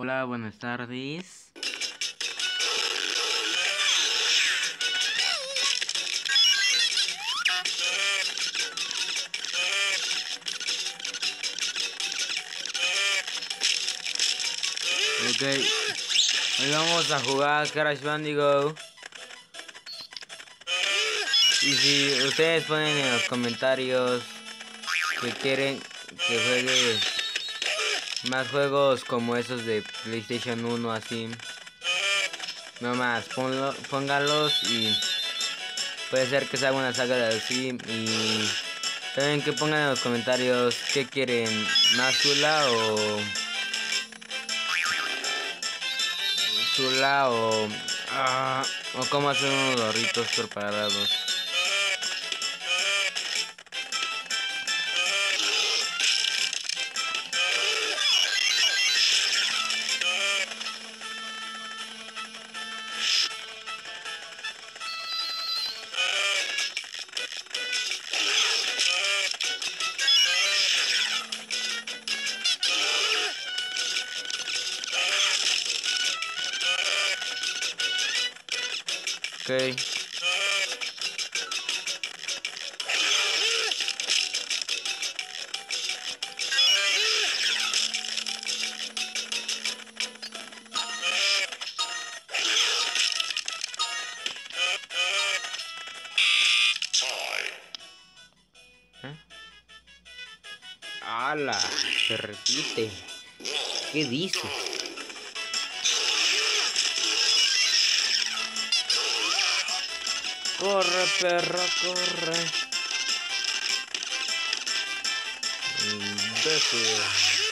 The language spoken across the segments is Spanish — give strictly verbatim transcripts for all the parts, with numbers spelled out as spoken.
Hola, buenas tardes. Ok, hoy vamos a jugar Crash Bandicoot. Y si ustedes ponen en los comentarios que quieren que juegue más juegos como esos de PlayStation uno, así, no más, ponlo, póngalos y puede ser que se haga una saga de así. Y también que pongan en los comentarios qué quieren, más Zula o Zula o ah, o cómo hacer unos gorritos preparados. Okay. ¿Eh? ¡Hala! Se repite. ¿Qué dices? Corre, perro, corre. Imbécil.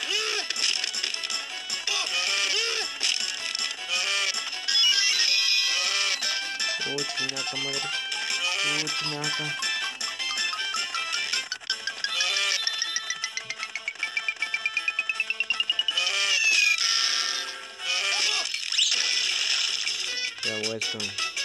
Uy, chinaca, madre. Uy, chinaca. Ya hueso.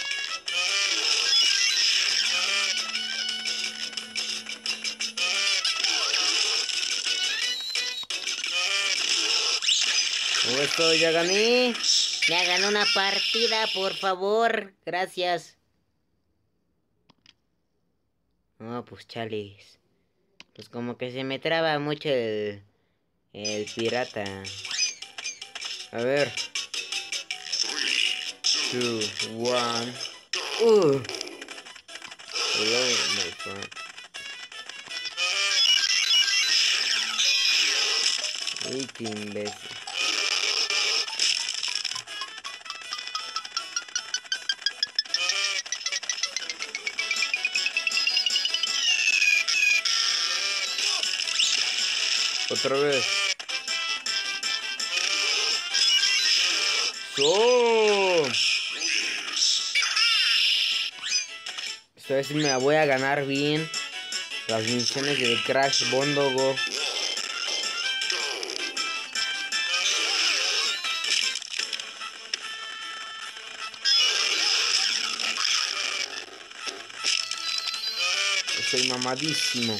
Hueso, ya gané. Ya ganó una partida, por favor. Gracias. No, pues chales. Pues como que se me traba mucho el, el pirata. A ver. Two, one. Uh. Hello, my friend. Uy, qué imbécil. Otra vez. ¡Oh! Esta vez sí me la voy a ganar bien. Las misiones de Crash Bandicoot. Estoy mamadísimo.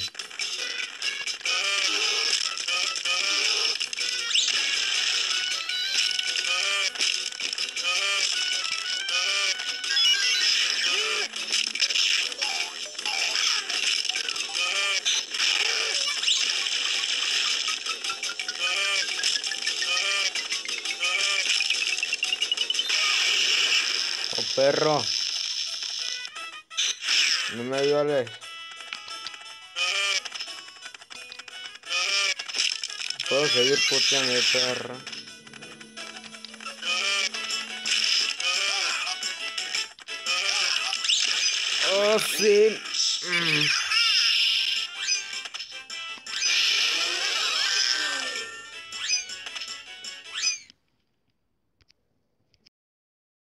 Oh, perro. No me violes. Puedo seguir puteando de perro. Oh, sí. Mm.